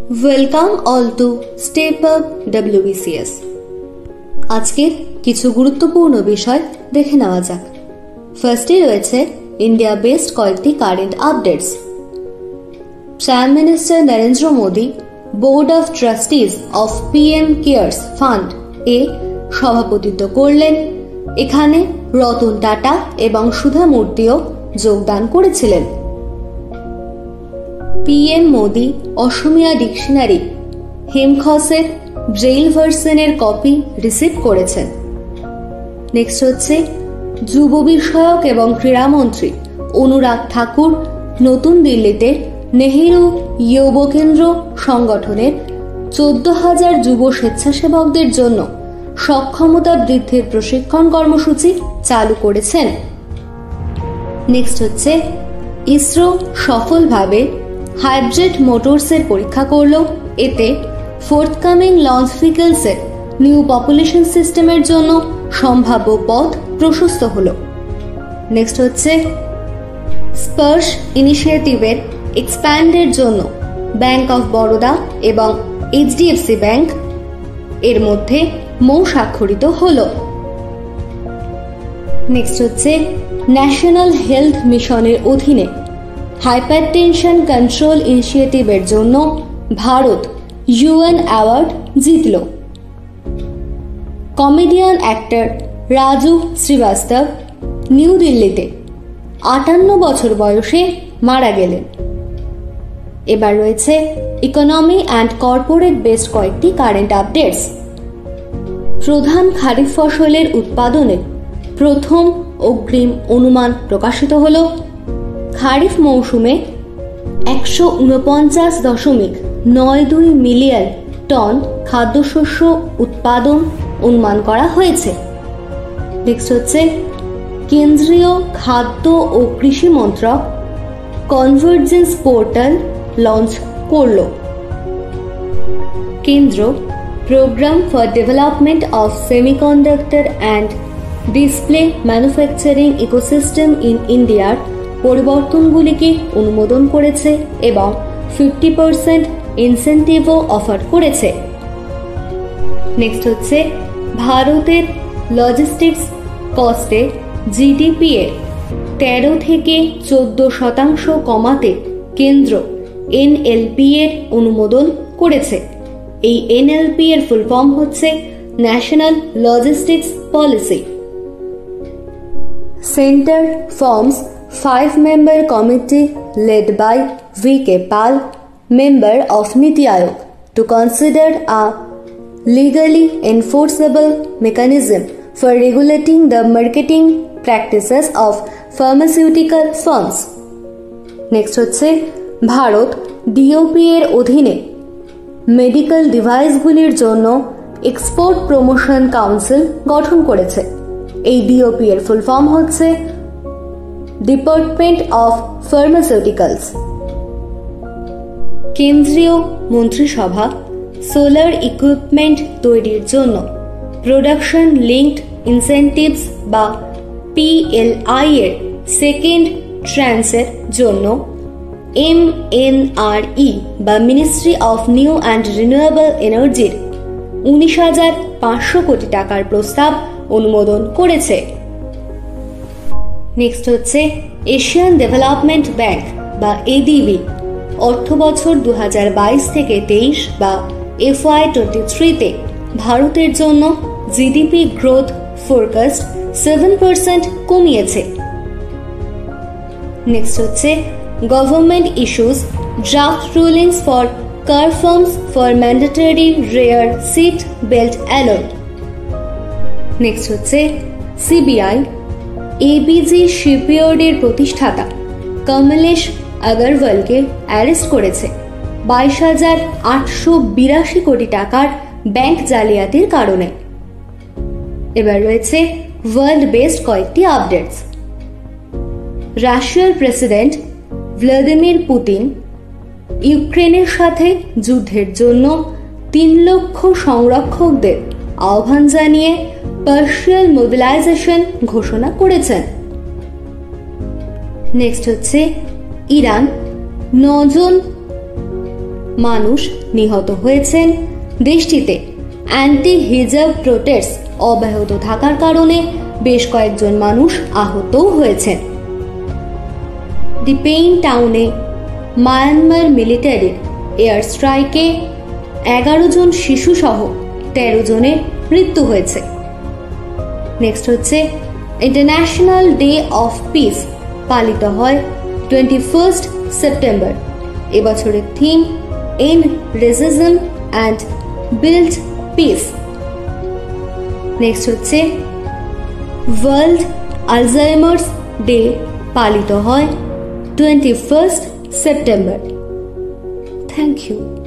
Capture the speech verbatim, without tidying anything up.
Welcome all to step up WBCS. আজকের কিছু গুরুত্বপূর্ণ বিষয় দেখে নেওয়া যাক। ফার্স্টে রয়েছে ইন্ডিয়া বেসড কয়েকটি current updates. Prime minister Narendra Modi board of trustees of PM cares fund এ সভাপতিত্ব করলেন। এখানে রতন টাটা এবং সুধা মূর্তিও যোগদান করেছিলেন। পিএম মোদী অসমিয়া ডিকশনারি হেমখসের ব্রেইল ভার্সনের কপি রিসিভ করেছেন। নেক্সট হচ্ছে যুব বিষয়ক এবং ক্রীড়ামন্ত্রী অনুরাগ ঠাকুর নতুন দিল্লিতে নেহেরু যুব কেন্দ্র সংগঠনের চোদ্দ হাজার যুব স্বেচ্ছাসেবকদের জন্য সক্ষমতা বৃদ্ধির প্রশিক্ষণ কর্মসূচি চালু করেছেন। নেক্সট হচ্ছে ইসরো সফলভাবে হাইব্রিড মোটরসের পরীক্ষা করল। এতে ফোর্থকামিং লঞ্চ ভেহিকলসের নিউ পপুলেশন সিস্টেমের জন্য সম্ভাব্য পথ প্রশস্ত হল। নেক্সট হচ্ছে স্পার্শ ইনিশিয়েটিভের এক্সপ্যান্ডের জন্য ব্যাংক অফ বরোদা এবং এইচডিএফসি ব্যাংক এর মধ্যে মৌ স্বাক্ষরিত হল। নেক্সট হচ্ছে ন্যাশনাল হেলথ মিশনের অধীনে হাইপারটেনশন কন্ট্রোল ইনিশিয়েটিভের জন্য ভারত ইউএন অ্যাওয়ার্ড জিতল। Comedian actor Raju Srivastava new দিল্লিতে আটান্ন বছর বয়সে মারা গেলেন। এবার রয়েছে ইকোনমি অ্যান্ড কর্পোরেট বেসড কয়েকটি কারেন্ট আপডেটস। প্রধান খারিফ ফসলের উৎপাদনের প্রথম অগ্রিম অনুমান প্রকাশিত হল। খারিফ মৌসুমে একশো উনপঞ্চাশ দশমিক নয় দুই মিলিয়ন টন খাদ্যশস্য উৎপাদন অনুমান করা হয়েছে। নেক্সট হচ্ছে কেন্দ্রীয় খাদ্য ও কৃষি মন্ত্রক কনভার্জেন্স পোর্টাল লঞ্চ করল। কেন্দ্র program for development of semiconductor and display manufacturing ecosystem in ইন্ডিয়ার পরিবর্তনগুলিকে অনুমোদন করেছে এবং ফিফটি পার্সেন্ট ইনসেন্টিভও অফার করেছে। নেক্সট হচ্ছে ভারতের লজিস্টিক্স কস্টে জিডিপি এর তেরো থেকে চোদ্দ শতাংশ কমাতে কেন্দ্র এনএলপি এর অনুমোদন করেছে। এই এনএলপি এর ফুল ফর্ম হচ্ছে national logistics policy. Centre forms five-member committee led by V K Pal, member of Niti Aayog, to consider a legally enforceable mechanism for regulating the marketing practices of pharmaceutical firms. Next হচ্ছে Bharat DOP এর অধীনে medical ডিভাইসগুলির জন্য export promotion council গঠন করেছে। এই DOP এর full form হচ্ছে ডিপার্টমেন্ট অফ ফার্মাসিউটিক্যালস। কেন্দ্রীয় মন্ত্রিসভা সোলার ইকুইপমেন্ট তৈরির জন্য প্রোডাকশন লিঙ্কড ইনসেন্টিভস বা পিএলআই এর সেকেন্ড ট্রান্সের জন্য এমএনআরই বা ministry of new and renewable এনার্জির উনিশ হাজার পাঁচশো কোটি টাকার প্রস্তাব অনুমোদন করেছে। নেক্সট হচ্ছে এশিয়ান ডেভেলপমেন্ট ব্যাংক বা এডিবি অর্থ বছর দু হাজার বাইশ থেকে তেইশ বা এফওয়াই টোয়েন্টি থ্রিতে ভারতের জন্য GDP growth forecast seven percent কমিয়েছে। নেক্সট হচ্ছে government issues draft rulings for car firms for mandatory rear seat belt অ্যালয়। নেক্সট হচ্ছে সিবিআই এবিজি শিপইয়ার্ডের প্রতিষ্ঠাতা কমলেশ আগরওয়ালকে অ্যারেস্ট করেছে বাইশ হাজার আটশো বিরাশি কোটি টাকার ব্যাংক জালিয়াতির কারণে। এবার রয়েছে ওয়ার্ল্ড বেসড কয়েকটি আপডেটস। রাশিয়ার প্রেসিডেন্ট ভ্লাদিমির পুতিন ইউক্রেনের সাথে যুদ্ধের জন্য তিন লক্ষ সংরক্ষকদের আহ্বান জানিয়ে পার্শিয়াল মোবিলাইজেশন ঘোষণা করেছেন। নেক্সট হচ্ছে ইরান নজন মানুষ নিহত হয়েছেন। দেশটিতে অ্যান্টি হিজাব প্রোটেস্ট অব্যাহত থাকার কারণে বেশ কয়েকজন মানুষ আহতও হয়েছেন। ডিপেইন টাউনে মায়ানমার মিলিটারির এয়ার স্ট্রাইকে এগারো জন শিশু সহ তেরো জনের মৃত্যু হয়েছে। নেক্সট হচ্ছে ইন্টারন্যাশনাল ডে অফ পিস পালিত হয় টোয়েন্টি ফার্স্ট সেপ্টেম্বর। এবছরের theme end racism and build peace. Next হচ্ছে ওয়ার্ল্ড আলজাইমার্স ডে পালিত হয় twenty first September. Thank you.